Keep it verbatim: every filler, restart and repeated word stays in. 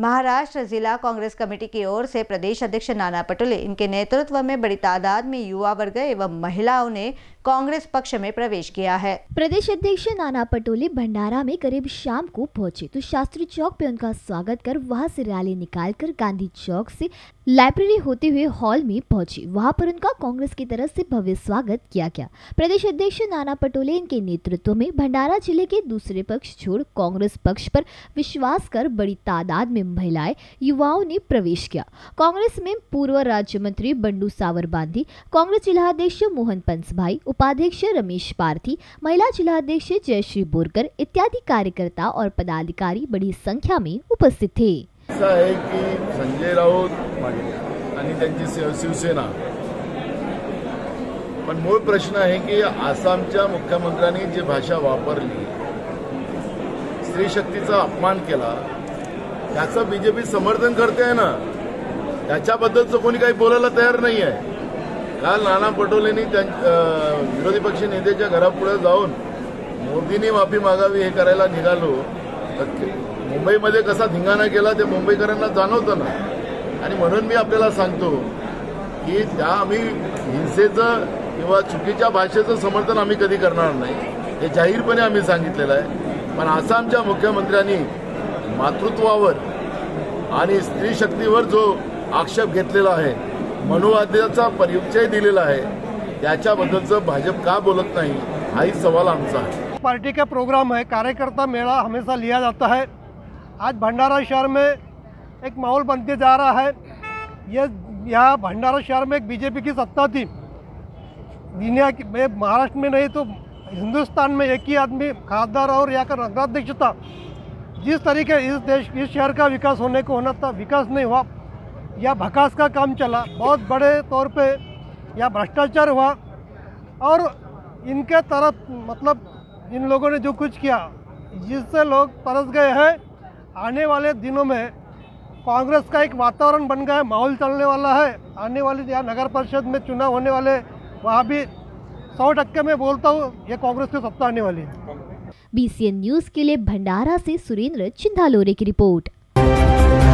महाराष्ट्र जिला कांग्रेस कमेटी की ओर से प्रदेश अध्यक्ष नाना पटोले इनके नेतृत्व में बड़ी तादाद में युवा वर्ग एवं महिलाओं ने कांग्रेस पक्ष में प्रवेश किया है। प्रदेश अध्यक्ष नाना पटोले भंडारा में करीब शाम को पहुंचे तो शास्त्री चौक पे उनका स्वागत कर वहां से रैली निकालकर गांधी चौक से लाइब्रेरी होते हुए हॉल में पहुंचे। वहां पर उनका कांग्रेस की तरफ से भव्य स्वागत किया गया। प्रदेश अध्यक्ष नाना पटोले इनके नेतृत्व में भंडारा जिले के दूसरे पक्ष छोड़ कांग्रेस पक्ष पर विश्वास कर बड़ी तादाद में महिलाएं युवाओं ने प्रवेश किया। कांग्रेस में पूर्व राज्य मंत्री बंडू सावर बांधी, कांग्रेस जिलाध्यक्ष मोहन पंसभाई, उपाध्यक्ष रमेश पार्थी, महिला जिलाध्यक्ष जयश्री बोरकर इत्यादि कार्यकर्ता और पदाधिकारी बड़ी संख्या में उपस्थित थे। ऐसा है कि संजय राऊत आणि त्यांची शिवसेना, पण मूळ प्रश्न आहे की आसामच्या मुख्यमंत्र्यांनी जी भाषा वापरली, स्त्री शक्तीचा अपमान केला, त्याचं बीजेपी समर्थन करते आहे ना, त्याच्याबद्दलचं कोणी काही बोलायला तयार नाही आहे। काल नाना पटोलेंनी विरोधी पक्ष नेत्याच्या घरापुढे जाऊन मोदींनी माफी मागावी हे करायला निघालो, मुंबईमध्ये कसा धिंगाणा केला ते मुंबईकरांना जाणवतं ना। आणि म्हणून मी आपल्याला सांगतो की त्या आम्ही हिंसेचं किंवा चुकीच्या भाषेचं समर्थन आम्ही कधी करणार नाही, हे जाहीरपणे आम्ही सांगितलेलं आहे। पण आसामच्या मुख्यमंत्र्यांनी मातृत्वावर आणि स्त्री शक्तीवर जो आक्षेप घेतलेला आहे, मनुवाद्याचा परिचय दिलेला आहे, त्याच्याबद्दलचं भाजप का बोलत नाही हाही सवाल आमचा है। पार्टी का प्रोग्राम है, कार्यकर्ता मेला हमेशा लिया जाता है। आज भंडारा शहर में एक माहौल बनते जा रहा है। ये यहाँ भंडारा शहर में एक बीजेपी की सत्ता थी, दुनिया की महाराष्ट्र में नहीं तो हिंदुस्तान में एक ही आदमी खासदार और यहाँ का नगराध्यक्ष था। जिस तरीके इस देश इस शहर का विकास होने को होना था, विकास नहीं हुआ, या भकास का काम चला, बहुत बड़े तौर पे या भ्रष्टाचार हुआ। और इनके तरफ मतलब इन लोगों ने जो कुछ किया, जिससे लोग तरस गए हैं। आने वाले दिनों में कांग्रेस का एक वातावरण बन गया है, माहौल चलने वाला है। आने वाली या नगर परिषद में चुनाव होने वाले, वहाँ भी सौ टक्के में बोलता हूँ ये कांग्रेस की सत्ता आने वाली है। बी सी एन न्यूज के लिए भंडारा से सुरेंद्र चिंधालोरे की रिपोर्ट।